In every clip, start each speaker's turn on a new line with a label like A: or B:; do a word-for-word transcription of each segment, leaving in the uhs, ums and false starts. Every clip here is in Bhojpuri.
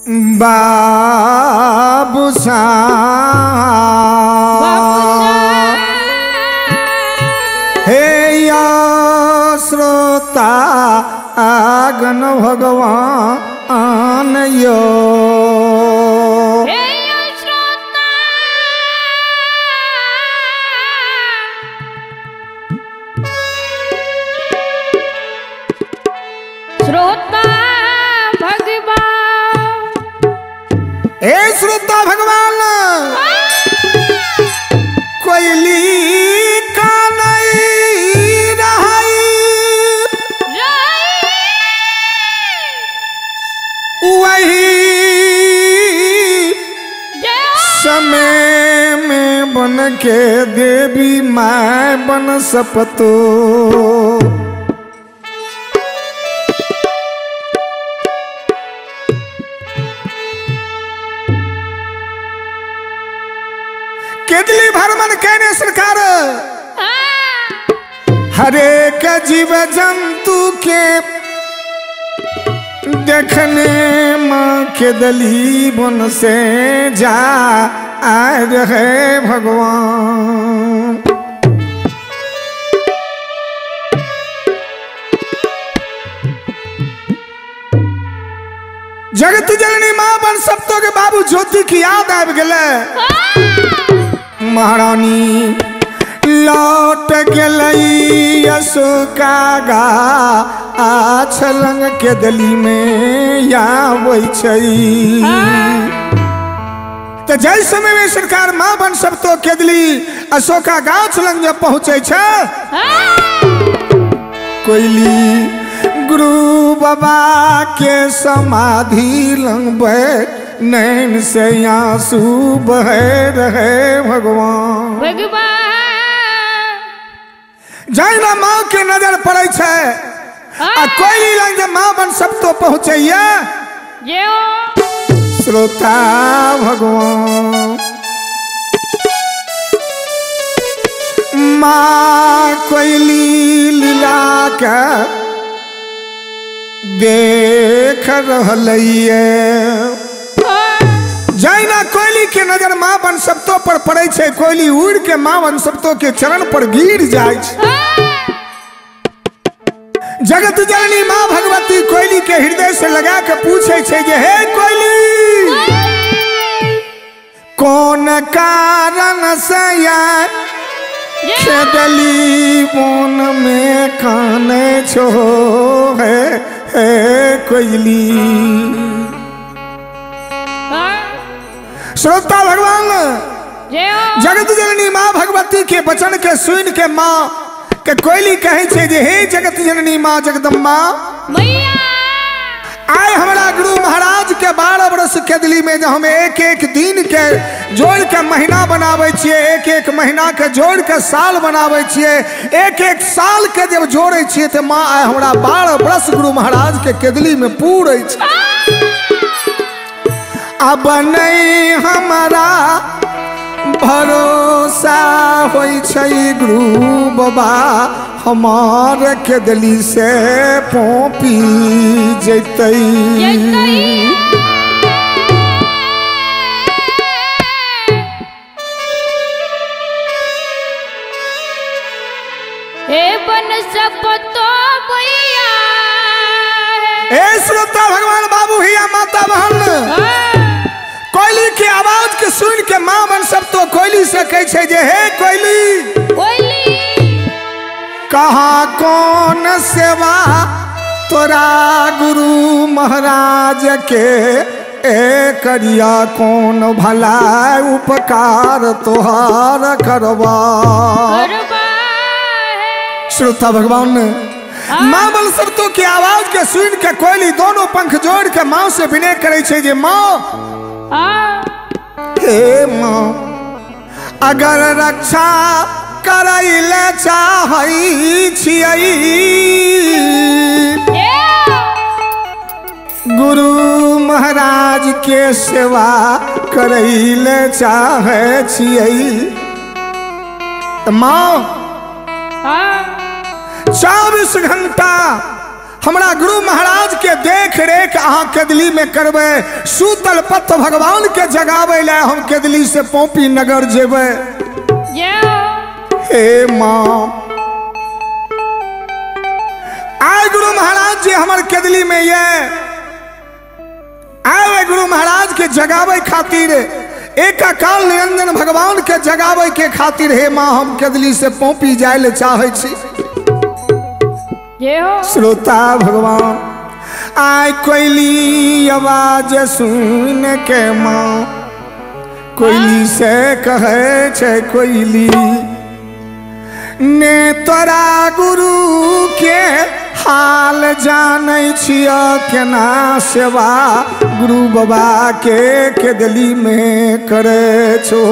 A: बाबूसा हे या श्रोता आगन भगवान यो
B: श्रोता भगवान
A: ए श्रोता भगवान कोयली का नहीं रहाई वही समय में बन के देवी माय बन सपतो केदली भरमन कहने सरकार हरेक जीव जंतु के देखने माँ केदली बन से जा आए रहे भगवान। जगत जननी माँ बन सप्तो के बाबू ज्योति की याद आ गए महारानी लौट गई अशोका गा आछलंग के दली में या वही तो जय समय में सरकार माँ बन सब तो केदली अशोका गाछ लंग जब पहुँचे कोयली गुरु बाबा के समाधि लंग बैठ नैन से आंसू बहे रहे भगवान
B: भगवान
A: जाय ना माँ के नजर पड़े छे आ कोयली लंग जब माँ बन सब तो पहुँचे श्रोता भगवान माँ कोयली लीला के देख रहलिए जैना कोयली के नजर माँ बन सप्तो पर पड़े छे कोयली उड़ के माँ बन सप्तो के चरण पर गिर जाए जगत जननी माँ भगवती कोयली के हृदय से लगा के पूछे छे जे हे कोयली कौन कारण से या खेदली मन में काने छो है हे कोयली। श्रोता भगवान जगत जननी माँ भगवती के वचन के सुन के माँ के कोयली कहे छे जे हे जगत जननी माँ जगदम्बा आए हमारा गुरु महाराज के बारह वर्ष के दिल्ली में जो हम एक एक दिन के जोड़ के महीना बनावे छिए एक एक महीना के जोड़ के साल बनावे छिए एक एक साल के जब जोड़े छिए तो माँ आए हमारा बारह वर्ष गुरु महाराज के केदली में पूरे अब नहीं हमारा भरोसा होई छई गुरु बाबा हमार केदली से पोपी जैतई
B: हे बन सपतो भैया
A: ए श्रोता भगवान बाबू हिया माता बहन कोयली के आवाज के सुन के माँ बन सब तो कोयली से कहे छे जे हे कोयली
B: कोयली
A: कहाँ कौन सेवा तोरा गुरु महाराज के ए करिया कौन भला उपकार तोहार करवा। श्रोता भगवान ने माँ बन सब तो की आवाज के सुन के कोयली दोनों पंख जोड़ के माँ से विनय करे छे जे माँ हे माँ अगर रक्षा करैले चाहै छियै गुरु महाराज के सेवा करैले चाहे छियै माँ चौबीस घंटा हमरा गुरु महाराज के देख रेख अहाँ केदली में करबे। सूतल पथ भगवान के जगावे ला हम केदली से पोपी नगर जेबे। हे माँ आए गुरु महाराज जी हमर केदली में ये आए गुरु महाराज के जगावे खातिर एक काल निरंजन भगवान के जगावे के खातिर। हे माँ हम केदली से पोपी जाए ले चाहे छी। श्रोता भगवान आय कोयली आवाज सुन के माँ कोयली से कहे छे कोयली ने तोरा गुरु के हाल जाने छिया केना सेवा गुरु बाबा के केदली में करे छो।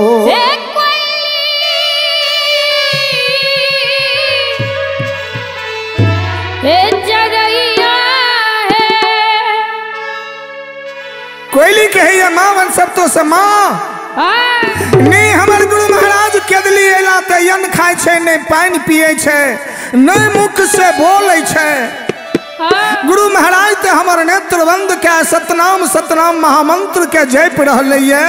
A: कोयली कहे माँ वन सब तो से माँ नहीं हमर गुरु महाराज केदली अला त अन्न खाए छे नहीं पानी पिए छे नहीं मुख से बोले छे। गुरु महाराज ते हमर नेत्र बंद के सतनाम सतनाम महामंत्र के जप रहले ये।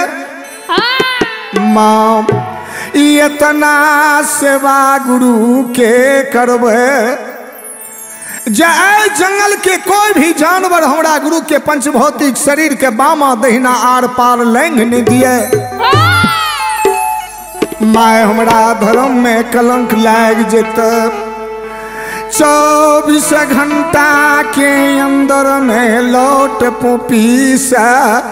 A: माँ इतना सेवा गुरु के करबे जाए जंगल के कोई भी जानवर हमरा गुरु के पंचभौतिक शरीर के बामा दहिना आर पार लेंग नहीं दिए। माय हमरा धर्म में कलंक लाग जेत। चौबीस घंटा के अंदर में लौट पोपी से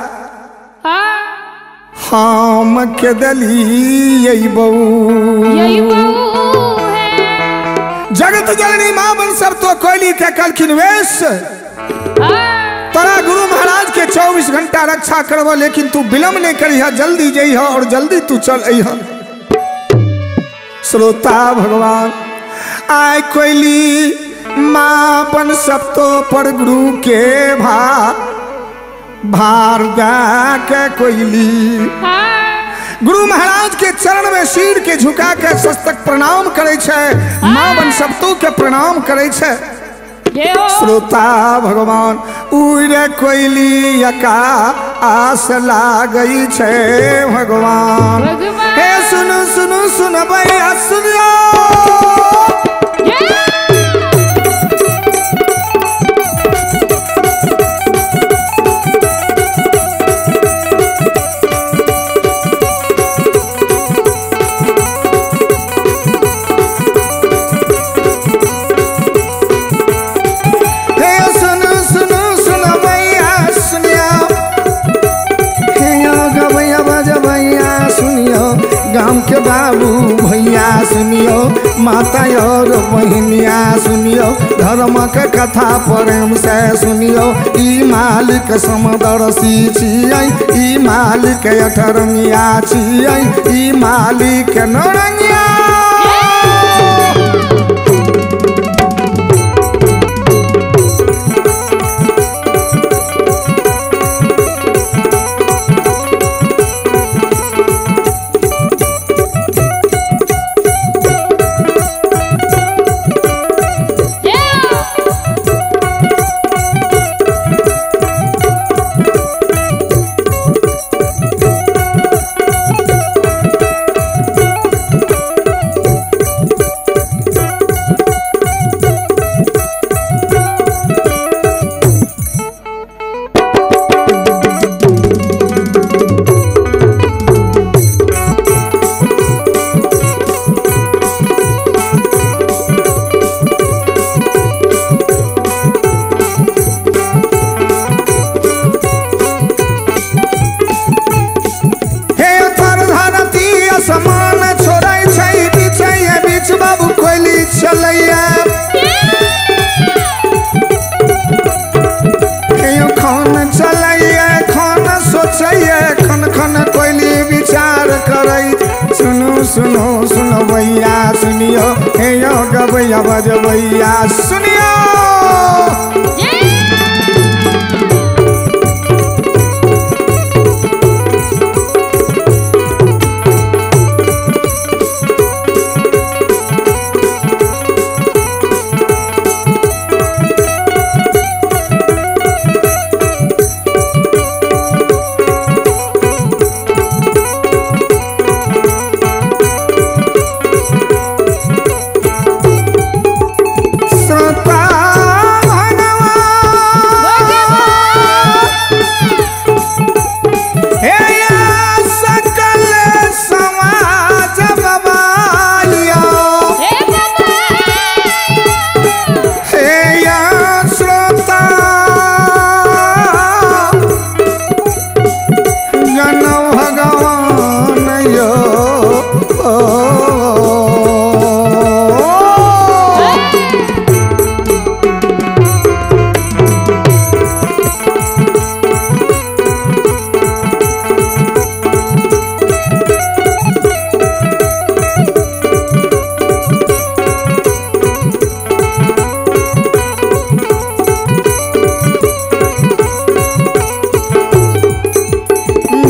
A: हम केदली यही बहू जगत जननी माँ बन सब तो कोयली के कलखिन वेश तोरा गुरु महाराज के चौबीस घंटा रक्षा करबो लेकिन तू विलम्ब नहीं करिह जल्दी जइह और जल्दी तू चल अइह। श्रोता भगवान आय कोयली माँ बन सब तो पर गुरु के भा भार गा के कोयली गुरु महाराज के चरण में सिर के झुका के सस्तक प्रणाम करे छे। माँ बन सप्तों के प्रणाम करे छे। श्रोता भगवान उड़े कोयली यका आस लागई छे भगवान। हे सुनो सुनो सुनो भैया सुनो गाम के बाबू भैया सुनियो माता और बहनिया सुनियो धर्म के कथा प्रेम से सुनियो। ई मालिक समदर्शी छियै ई मालिक अठरंगिया छियै ई मालिक नौरंगिया।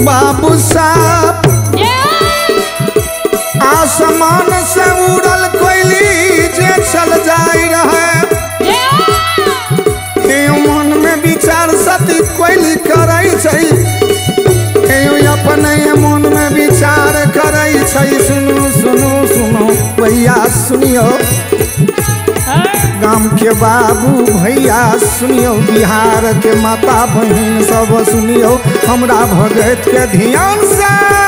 A: बाबू साहब आसमान से उड़ल कोयली जे चल जाई रहे मन में विचार सती कोयली करे छै अपने मन में विचार करे छै सुनो सुनो सुनो भैया सुनियो गाम के बाबू भैया सुनियो बिहार के माता बहन सब सुनियो हमरा भगत के ध्यान से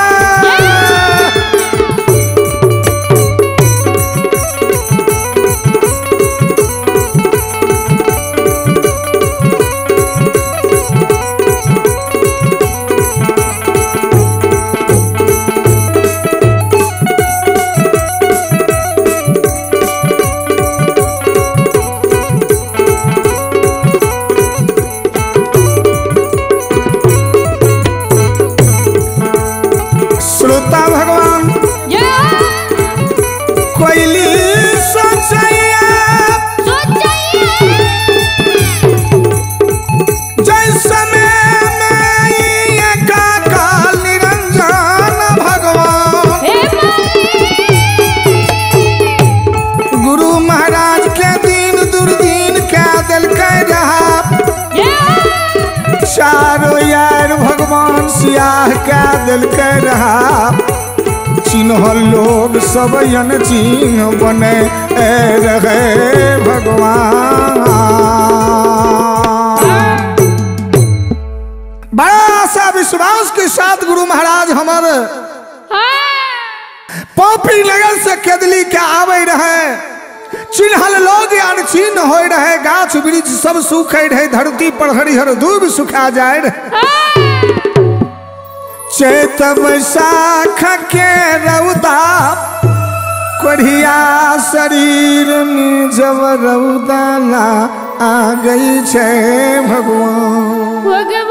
A: चारो यार भगवान सियाह क्या दिल के रहा चिन्ह लोग सब यन चिन्ह बने रहे भगवान। बड़ा सा विश्वास के साथ गुरु महाराज हमारे पॉपी नगर से केदली के आवे रहे चिन्हल लोग अनचिन्ह हो रहे गाछ वृक्ष सब सूखे रहे धरती पर हरिहर दूब सुखा जाए चैत बैसाख के रौदा कोढ़िया शरीर में जब रौदा ला आ गई छे भगवान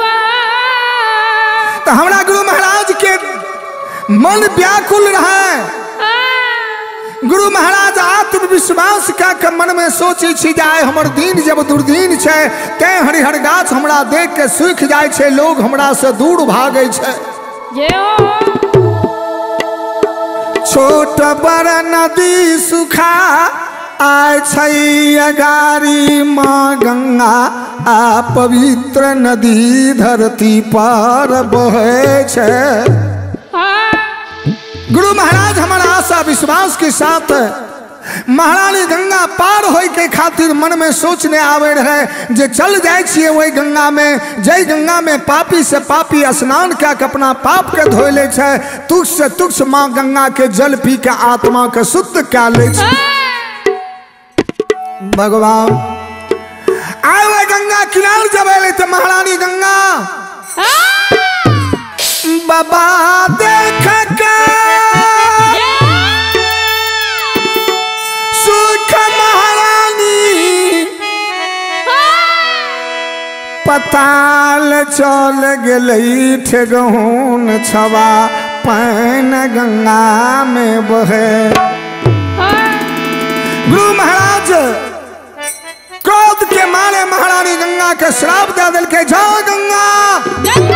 A: तो हमरा गुरु महाराज के मन व्याकुल रहे। गुरु महाराज आत्मविश्वास का के मन में सोची छी जाए हमर दिन जब दुर्दिन छे ते हरिहर गाछ हमरा देख के सूख जाए छे लोग हमरा से दूर भागे छे छोट बड़ नदी सुखा आय छई अगारी माँ गंगा आ पवित्र नदी धरती पर बहे छे। गुरु महाराज हमारा आशा विश्वास के साथ महारानी गंगा पार होय के खातिर मन में सोचने आवे रहे जे चल जाए छिए वही गंगा में जय गंगा में पापी से पापी स्नान क्या के अपना पाप के धोए ले छे तुच्छ से तुच्छ माँ गंगा के जल पी के आत्मा के शुद्ध क्या ले छे। भगवान आए हुए गंगा किनार जब अले तो महारानी गंगा बाबा देख के सुख महारानी पताल चल गई ठेगहुन छवा पैन गंगा में बहे। गुरु महाराज क्रोध के मारे महारानी गंगा के श्राप दे दिल के जाओ गंगा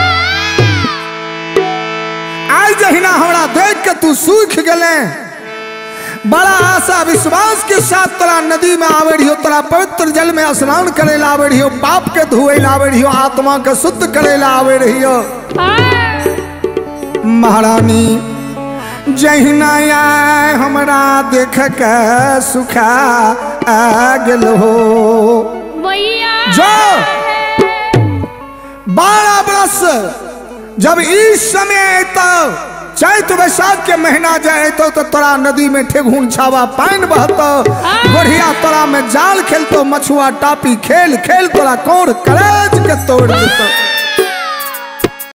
A: आई जहिना हमरा देख के तू सूख गले बड़ा आशा विश्वास के साथ तोरा नदी में आवे रहियो तोरा पवित्र जल में स्नान करे ला आवे रहियो पाप के धोए ला आवे रहियो आत्मा के शुद्ध करे ला आवे रहियो। महारानी जहिना आए हमरा देख के सुखा आ गेलो जो बारह बरस जब इस समय तो चैत वैशाख के महीना जाए तो, तो तोरा नदी में ठेगुन छावा पानी बहतो बढ़िया तोरा में जाल खेलतो मछुआ टापी खेल खेल तोरा कोर करेज के तोड़ देतो।